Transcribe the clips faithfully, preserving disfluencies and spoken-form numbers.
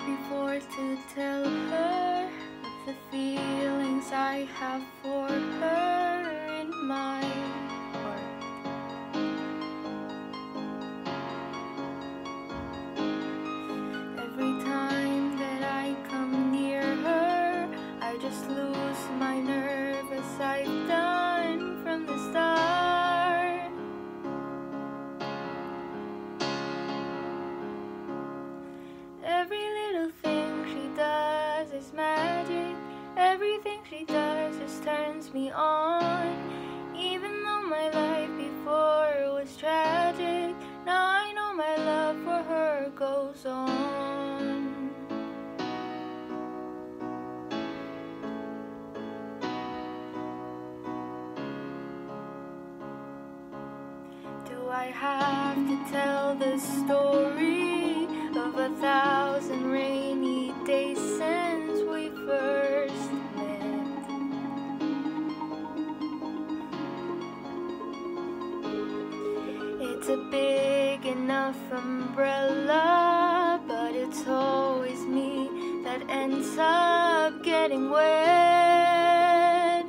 before to tell her of the feelings I have for her in my heart. Every time that I come near her, I just lose my nerve as I've done from the start. Every little thing she does is magic. Everything she does just turns me on. Even though my life before was tragic, now I know my love for her goes on. Do I have to tell the story of a thousand rainy days since we first met? It's a big enough umbrella, but it's always me that ends up getting wet.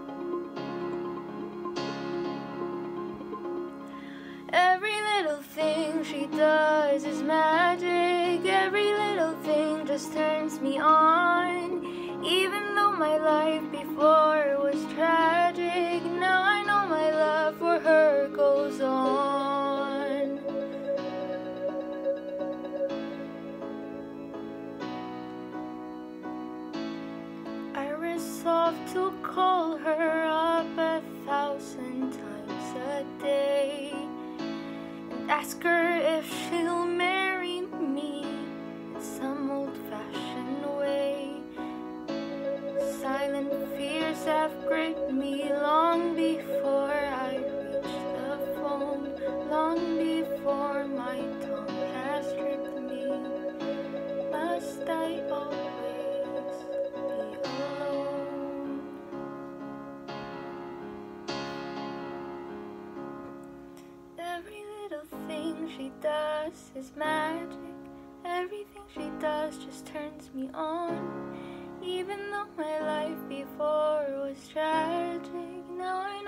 Every little thing she does is magic. Every little thing just turns me on. Even though my life before was tragic, now I know my love for her goes on. I resolve to call her up a thousand times a day, ask her if she'll marry me in some old-fashioned way. Silent fears have gripped me long before I reach the phone, long before my tongue has tricked me. Must I always be alone? Every little thing she does is magic. Everything she does just turns me on. Even though my life before was tragic, now I